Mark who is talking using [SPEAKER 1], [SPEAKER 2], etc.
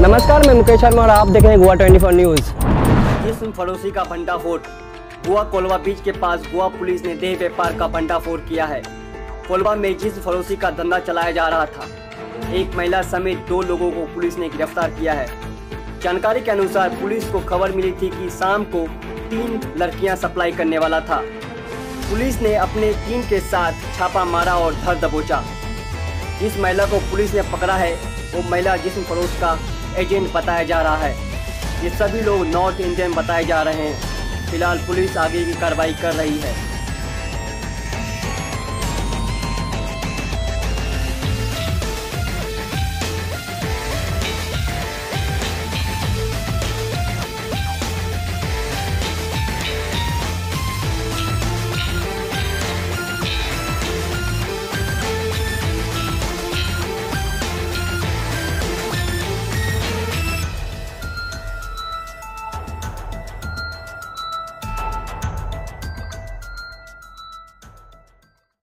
[SPEAKER 1] नमस्कार, मैं मुकेश शर्मा और आप देख रहे हैं गोवा 24 न्यूज़।
[SPEAKER 2] जिस्म फरोशी का भंडाफोड़। गोवा कोलवा बीच के पास गोवा पुलिस ने देह व्यापार का भंडाफोड़ किया है। कोलवा में जिस्म फरोशी का धंधा चलाया जा रहा था। एक महिला समेत 2 लोगों को पुलिस ने गिरफ्तार किया है। जानकारी के अनुसार पुलिस को खबर मिली थी कि शाम को 3 लड़कियां सप्लाई करने वाला था। पुलिस ने अपने टीम के साथ छापा मारा और धर दबोचा। जिस महिला को पुलिस ने पकड़ा है वो महिला जिस्म फरोश का एजेंट बताया जा रहा है। ये सभी लोग नॉर्थ इंडियन बताए जा रहे हैं। फिलहाल पुलिस आगे की कार्रवाई कर रही है।